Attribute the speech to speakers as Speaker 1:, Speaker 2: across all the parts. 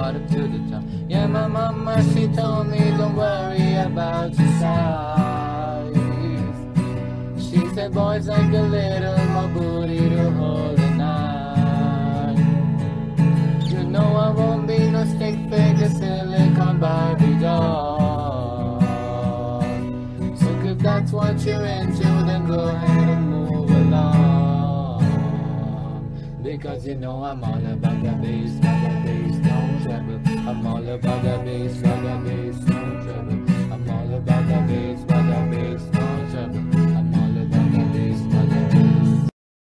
Speaker 1: got up to the top. Yeah, my mama, she told me don't worry about your size. She said boys like a little more booty to hold a knife. You know I won't be no stick figure silicone Barbie doll. So if that's what you're into, then go ahead and move along. Because you know I'm all about the bass, don't treble. I'm all about the bass, don't treble. I'm all about the bass, don't treble. I'm all about the bass, don't treble.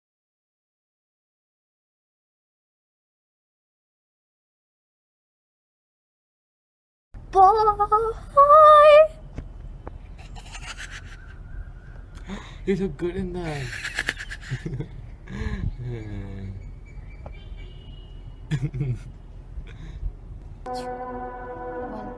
Speaker 2: Boy!
Speaker 1: You look good in that.
Speaker 2: One.